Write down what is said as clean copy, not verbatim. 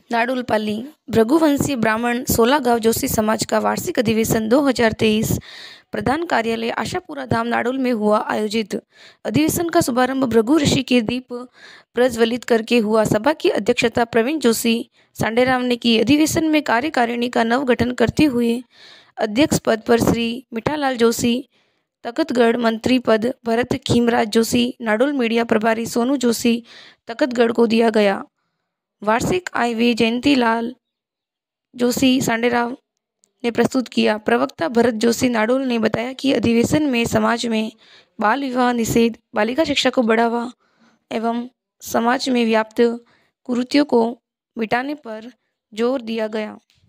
नाडुलपाली भृगुवंशीय ब्राह्मण 16 गांव जोशी समाज का वार्षिक अधिवेशन 2023 प्रधान कार्यालय आशापुरा धाम नाडुल में हुआ आयोजित। अधिवेशन का शुभारंभ भृगु ऋषि के दीप प्रज्वलित करके हुआ। सभा की अध्यक्षता प्रवीण जोशी सांडेराव ने की। अधिवेशन में कार्यकारिणी का नवगठन करते हुए अध्यक्ष पद पर श्री मिठालाल जोशी, तखतगढ़ मंत्री पद भरत खीमराज जोशी, नाडुल मीडिया प्रभारी सोनू जोशी तखतगढ़ को दिया गया। वार्षिक आय व्यय जयंतीलाल जोशी सांडेराव ने प्रस्तुत किया। प्रवक्ता भरत जोशी नाडुल ने बताया कि अधिवेशन में समाज में बाल विवाह निषेध, बालिका शिक्षा को बढ़ावा एवं समाज में व्याप्त कुरीतियों को मिटाने पर जोर दिया गया।